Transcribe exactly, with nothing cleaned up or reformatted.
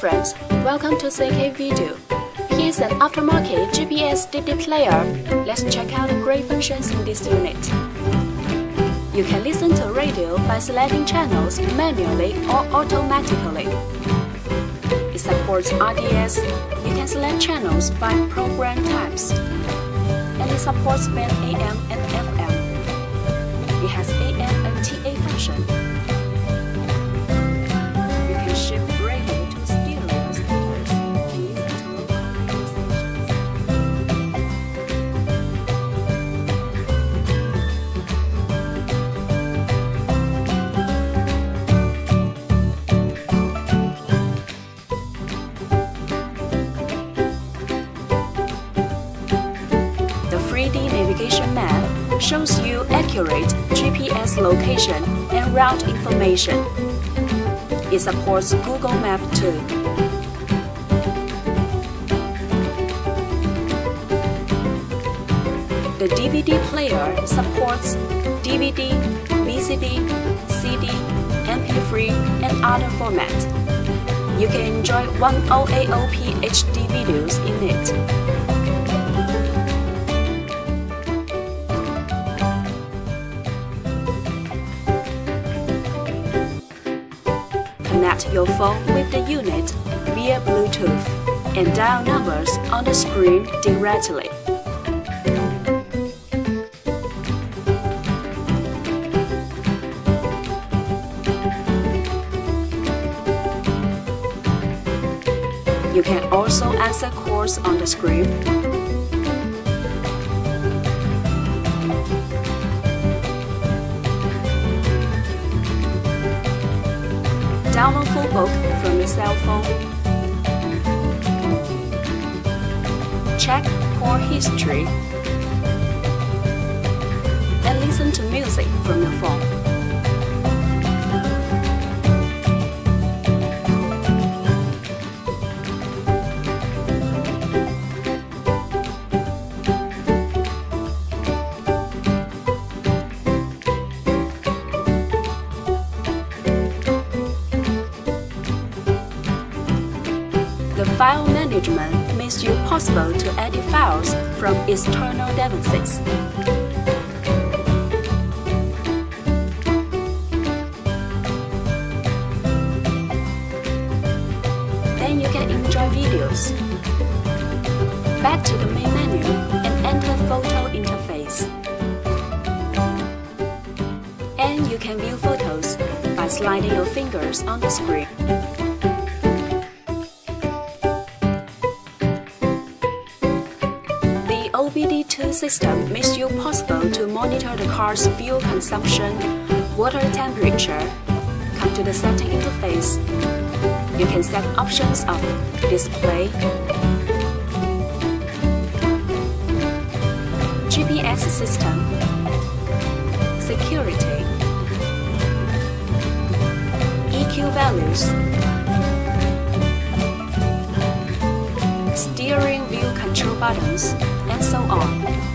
friends, welcome to C K Video. Here's an aftermarket G P S D V D player. Let's check out the great functions in this unit. You can listen to radio by selecting channels manually or automatically. It supports R D S. You can select channels by program types. And it supports band A M and F M. It has A M and T A function. You can shift radio to stereo speakers and listen to local radio stations. The three D navigation map shows you accurate G P S location and route information. It supports Google Map too. The D V D player supports D V D, V C D, C D, M P three, and other formats. You can enjoy one O A O P H D videos in it. Connect your phone with the unit via Bluetooth and dial numbers on the screen directly. You can also answer calls on the screen. Download full book from your cell phone. Check call history. And listen to music from your phone. The file management makes it possible to edit files from external devices. Then you can enjoy videos. Back to the main menu and enter photo interface. And you can view photos by sliding your fingers on the screen. The O B D two system makes it possible to monitor the car's fuel consumption, water temperature. Come to the setting interface. You can set options of display, G P S system, security, E Q values, steering wheel control buttons, and so on.